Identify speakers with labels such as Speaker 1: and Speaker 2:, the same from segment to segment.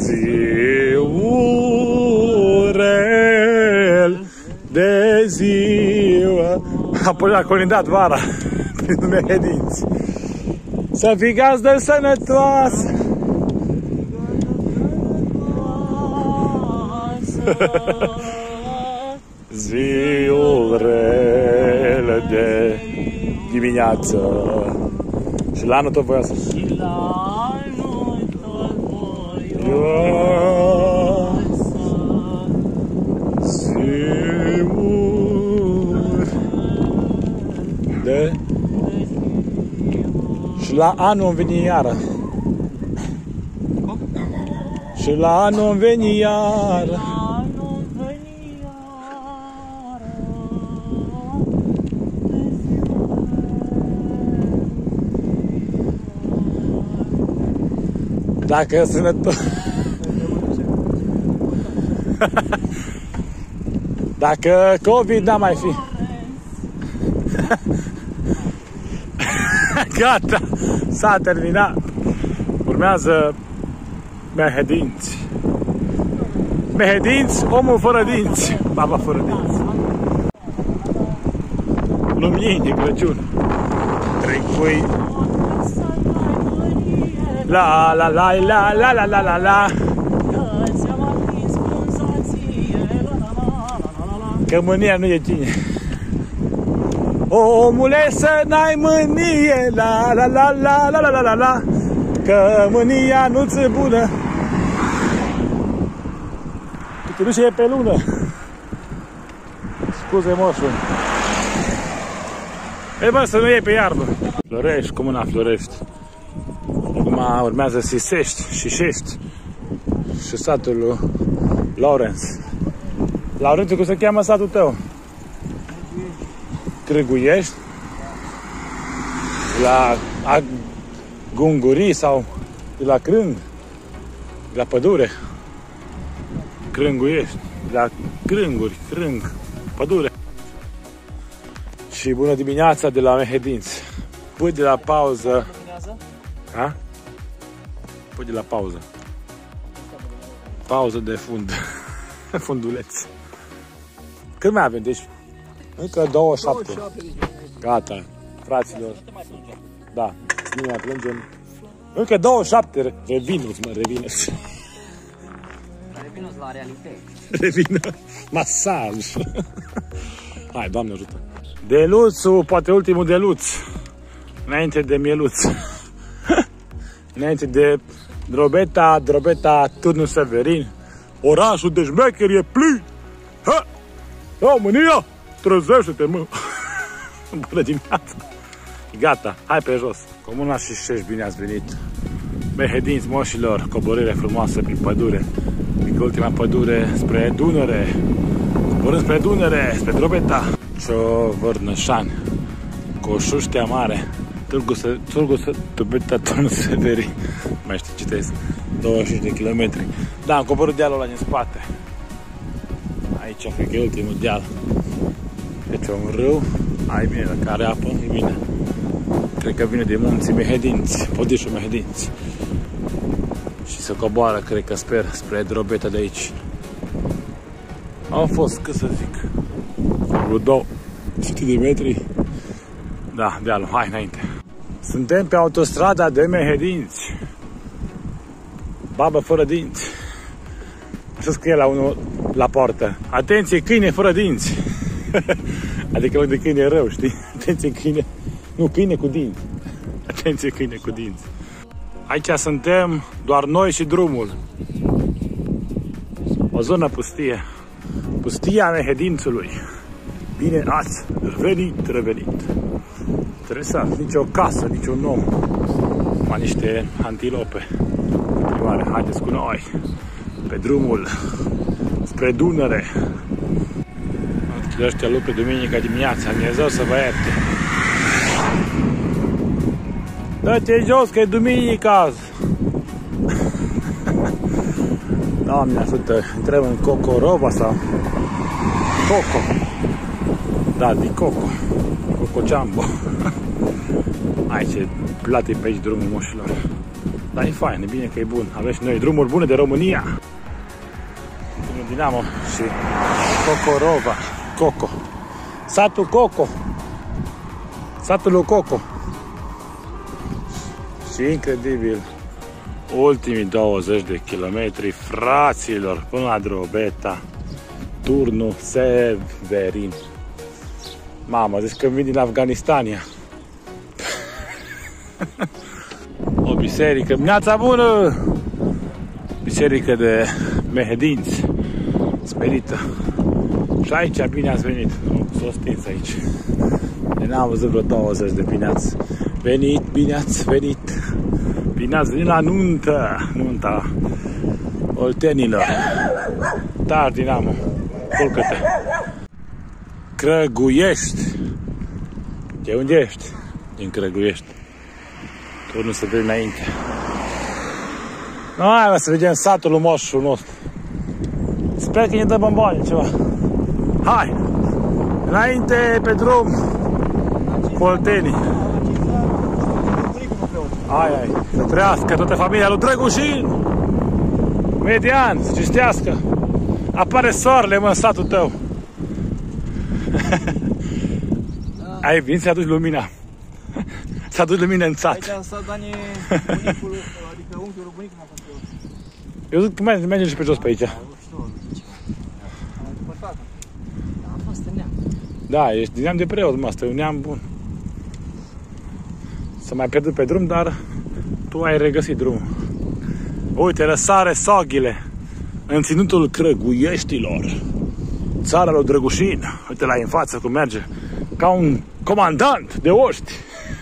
Speaker 1: Ziurel de ziua. Apoi a colindat vara prin Mehedinți. Să fii gazdă sănătoasă. Ziurel de dimineață. Și la anul tot voioasă. Și la anul tot voioasă. Ziur de. Și la anul îmi veni iară. Și la anul îmi veni iară. Dacă sănătos. Dacă COVID n-a mai fi. Gata, s-a terminat. Urmează Mehedinți. Mehedinți, omul fără dinți. Baba fără dinți. Lumini de Crăciun. Tricui. La la la la la la la la la. Că mânia nu e cine. Omule, să n-ai mânie. La la la la la la la la la. Că mânia nu-ți e bună. Că nu e pe lună. Scuze, moșul. Ei bă, să nu iei pe iarbă. Florești, comuna Florești. Acum urmează Sisești, Șișești și satul lui Laurenț. Laurenț, cum se cheamă satul tău? Crâguiești? La Gungurii sau de la Crâng? De la pădure? Crânguiești, de la Crânguri, Crâng, pădure. Și bună dimineața de la Mehedinți. Pui de la pauză. Ha? Pui de la pauză. Pauză de fund. Funduleț. Cât mai avem? Deci încă 27. Gata, fraților. Da, nu mai plângem. Încă 27. Revinuți, mă, revinuți.
Speaker 2: Revinuți la realitate.
Speaker 1: Revină. Masaj. Hai, Doamne ajută. Deluțul, poate ultimul deluț. Înainte de mieluț. Înainte de Drobeta, Turnul Severin. Orașul de șmecheri e plin. Ha! România, trezește-te, mă. Bună dimineața. Gata, hai pe jos. Comuna Șișești, bine ați venit. Mehedinți, moșilor, coborâre frumoasă prin pădure. Mică ultima pădure spre Dunăre. Coborând spre Dunăre, spre Drobeta. Ciovărnășani, Coșuștea Mare. Târgu Drobeta, Turnul Severin. Mai știu, citesc. 25 de kilometri. Da, am coborât dealul ăla din spate. Aici cred că e ultimul deal. Deci un râu. Ai bine, dacă are apă, e bine. Cred că vine de munții Mehedinți, podișul Mehedinți. Și se coboară, cred că sper, spre Drobeta de aici. Au fost, cât să zic, vreo 200 de metri. Da, dealul, hai înainte. Suntem pe autostrada de Mehedinți. Babă fără dinți. Așa scrie la unul la poartă. Atenție, câine fără dinți. Adică loc de câine e rău, știi? Atenție, câine. Nu, câine cu dinți. Atenție, câine cu dinți. Aici suntem doar noi și drumul. O zonă pustie. Pustia Mehedințului. Bine ați revenit. Interesant, nici o casă, nici un om. Mai niște antilope. Prioare, haideți cu noi. Pe drumul spre Dunăre. Ăștia lupe duminica dimineața. Dumnezeu să vă ierte. Dă-te jos că e duminica azi. Doamne ajută, intrăm în Cocorova sau Coco. Da, di Coco. Coco Jumbo. Aici plate pe aici drumul moșilor. Dar e fain, e bine că e bun. Avem și noi drumuri bune de România. Drumul Dinamo și Cocorova. Coco. Satul Coco. Satul lui Coco. Și incredibil, ultimii 20 de kilometri, fraților, până la Drobeta, turnul Severin. Mamă, zici că vin din Afganistania. O biserică, dimineața bună! Biserică de mehedinți, sperită. Și aici bine ați venit, s-o stins aici. N-am văzut vreo 20 de bine ați venit, bine ați venit. Bine ați venit la nuntă, nunta oltenilor. Dar Dinamo, culcă-te. Crăguiești. De unde ești? Din Crăguiești. Tu nu se vede înainte. Hai, să vedem satul lui moșul nostru. Sper că ne dă bomboane ceva. Hai! Înainte pe drum cu oltenii. Hai, să trăiască toată familia lui Drăgușin. Median, să citească. Apare soarele, mă, în satul tău. Ai venit să aduci lumina. Să aduci lumină în sat.
Speaker 2: Aici s-a Dani, bunicul, adică unchiul bunicul m-a făcut.
Speaker 1: Eu zic că mergem și pe jos pe aici.
Speaker 2: Am fost în neam.
Speaker 1: Da, ești din neam de preot, mă, asta e un neam bun. S-a mai pierdut pe drum, dar tu ai regăsit drumul. Uite, răsare soghile în ținutul Crăguieștilor. Țara lui Drăgușin. Uite la în față cum merge. Ca un comandant de oști.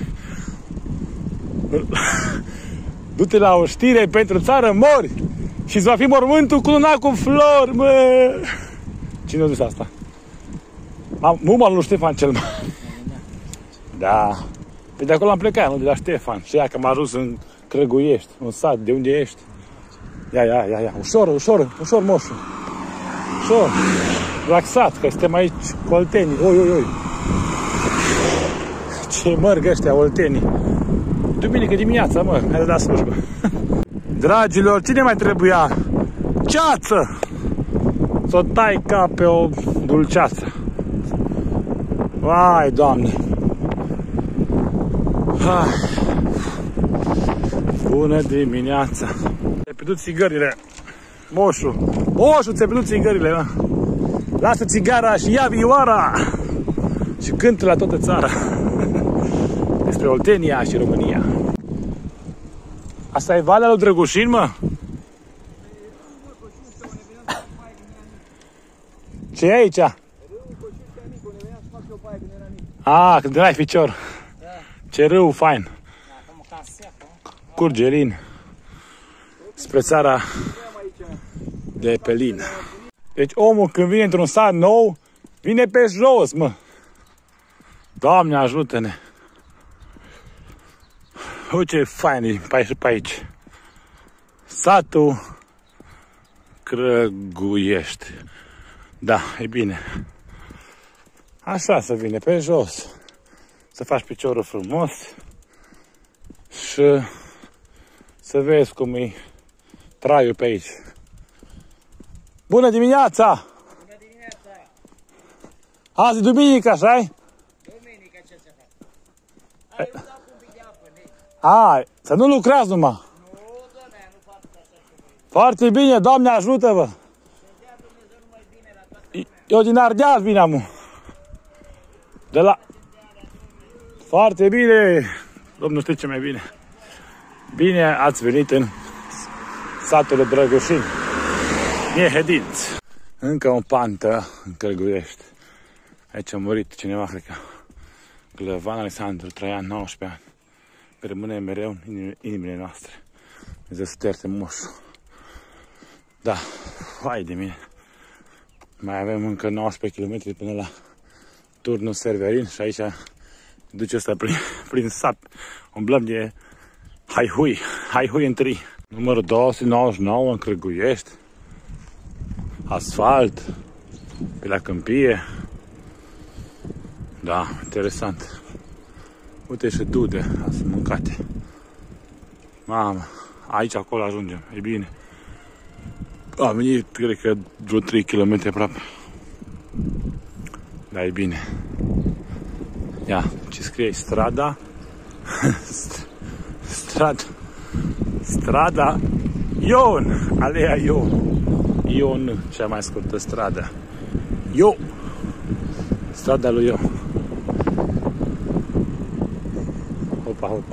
Speaker 1: Du-te la oștire pentru țară, mori. Și-ți va fi mormântul cununat cu flori, mă. Cine a zis asta? Muma lui Ștefan cel Mare. Da. Pe de acolo am plecat, nu de la Ștefan. Și ia că m-a ajuns în Crăguiești, un sat, de unde ești? Ia. Ușor, moșu. Ușor. Relaxat, că suntem aici cu oltenii. Oi. Ce mărg ăștia, oltenii. Duminică dimineața, mă, hai de la slujbă. Dragilor, cine mai trebuia? Ceață! S-o tai ca pe o dulceață. Vai, Doamne! Hai. Bună dimineața! Ți-ai pierdut țigările, moșu! Moșu, ți-ai pierdut țigările, mă! Lasă țigara și ia vioara! Și cântă la toată țara. Despre Oltenia și România. Asta e Valea lui Drăgușin, mă? Ce e aici? A, când erai ficior. Ce râu fain. Curge lin spre țara de pe lin. Deci omul când vine într-un sat nou, vine pe jos, mă. Doamne ajută-ne. Uite ce fain e pe aici. Satul Crăguiești. Da, e bine. Așa să vine pe jos. Să faci piciorul frumos. Și să vezi cum e traiul pe aici. Bună dimineața!
Speaker 2: Bună dimineața!
Speaker 1: Azi e duminică, așa-i?
Speaker 2: Duminică, ce se face? Ai dat un pic de apă,
Speaker 1: A, să nu lucrați numai.
Speaker 2: nu, doamne, nu fac așa și voi.
Speaker 1: Foarte bine, Doamne ajută-vă!
Speaker 2: Să dea Dumnezeu numai bine la toată lumea.
Speaker 1: Eu din Ardeal vine amu. De la... Foarte bine! Domnul știe ce mai bine. Bine ați venit în satul Drăgușin. Miehedinți. Încă o pantă în Crăguiești. Aici a murit cineva, cred că Glăvan Alexandru Traian, 19 ani. Rămâne mereu în inimile noastre. Dumnezeu să te ierte, moșu. Da, hai de mine. Mai avem încă 19 km până la turnul Severin și aici duce ăsta prin sat. Umblăm de Haihui întâi. Numărul 299 în Crăguiești. Asfalt pe la câmpie. Da, interesant. Uite și dude, sunt mâncate. Mamă, aici, acolo ajungem, e bine. Am venit, cred că, vreo 3 km aproape. Da, e bine. Ia, ce scrie? Strada. Strada Ion. Alea Ion. Ion, cea mai scurtă stradă. Strada lui Ion. Hopa, hopa.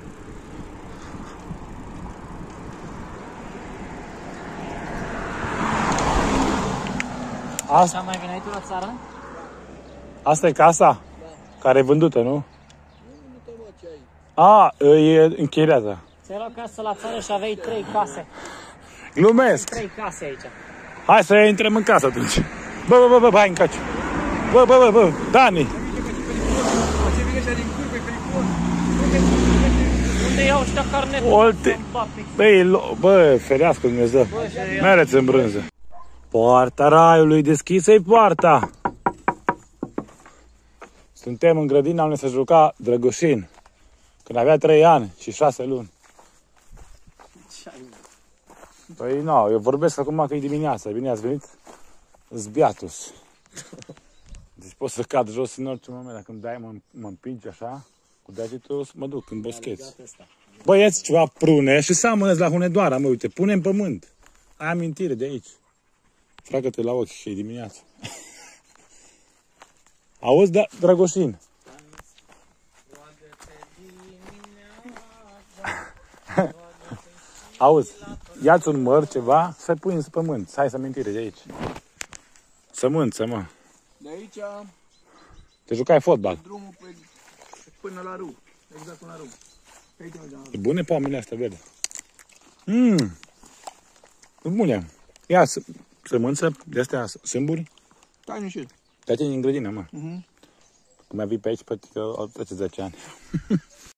Speaker 2: Așa mai veneai tu la țară?
Speaker 1: Asta e casa?
Speaker 2: Da.
Speaker 1: Care e vândută, nu?
Speaker 2: Nu te mă, ce ai?
Speaker 1: E închiriată.
Speaker 2: Ți-ai luat casă la țară și aveai 3 case.
Speaker 1: Glumesc.
Speaker 2: 3 case aici.
Speaker 1: Hai să intrăm în casă atunci. Bă, hai încaci. Bă, Dani.
Speaker 2: Unde iau ăștia carnetul?
Speaker 1: Olte. Bă, ferească Dumnezeu. Mereți în brânză. Poarta raiului, deschisă-i poarta. Suntem în grădina unde se juca Drăgușin, când avea 3 ani și 6 luni. Păi nu, eu vorbesc acum că e dimineața. Bine ați venit? Zbiatus. Deci pot să cad jos în orice moment. Dacă îmi dai, mă împingi așa, cu degetul să mă duc în boscheți. Băieți, ceva prune și seamănă-ți la Hunedoara, mă, uite, pune în pământ. Ai amintire de aici. Fragă-te la ochi, că e dimineața. Auzi, da, Drăgoșin? Auzi, ia-ți un măr, ceva, să-i pui în pământ. Hai să amintire de aici. Sămânță, mă.
Speaker 3: De aici
Speaker 1: Te jucai fotbal.
Speaker 3: drumul până la râu. Exact până la râu. Aici mergeam.
Speaker 1: E bune pomile astea verde. E bune. Ia sămânță de astea sâmburi.
Speaker 3: Stai nișit.
Speaker 1: Te-ai în grădină, mă. Cum mai vii pe aici, poate că au trece 10 ani.